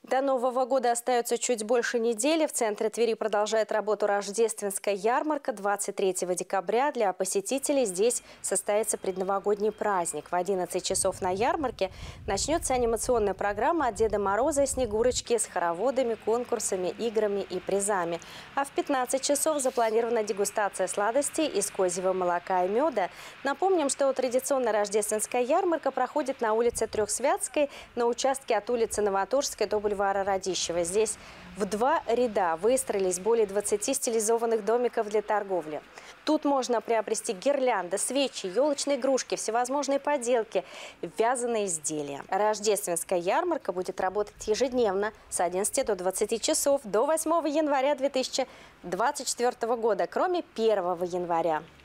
До Нового года остается чуть больше недели. В центре Твери продолжает работу рождественская ярмарка. 23 декабря для посетителей здесь состоится предновогодний праздник. В 11 часов на ярмарке начнется анимационная программа от Деда Мороза и Снегурочки с хороводами, конкурсами, играми и призами. А в 15 часов запланирована дегустация сладостей из козьего молока и меда. Напомним, что традиционная рождественская ярмарка проходит на улице Трехсвятской, на участке от улицы Новоторжской до бульвара Радищева. Здесь в 2 ряда выстроились более 20 стилизованных домиков для торговли. Тут можно приобрести гирлянды, свечи, елочные игрушки, всевозможные поделки, вязаные изделия. Рождественская ярмарка будет работать ежедневно с 11 до 20 часов до 8 января 2024 года, кроме 1 января.